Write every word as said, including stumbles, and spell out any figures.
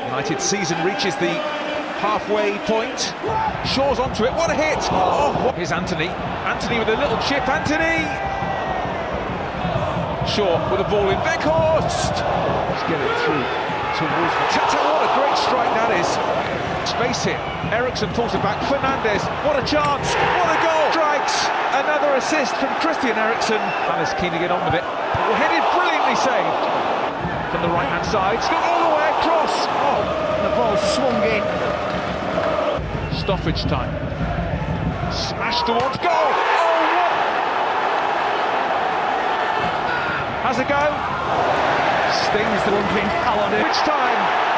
United season reaches the halfway point. Shaw's onto it. What a hit! Oh, what? Here's Anthony. Anthony with a little chip. Anthony! Shaw with a ball in. Weghorst! Let's get it through towards the Tata. What a great strike that is. Space here. Eriksson pulls it back. Fernandes. What a chance! What a goal! Strikes! Another assist from Christian Eriksen. Alice keen to get on with it. Well, headed brilliantly saved. From the right-hand side. It's got all the way across. Oh, the ball swung in. Stoppage time. Smash towards goal. Oh, what? Has a go. Stings the one thing. Which time?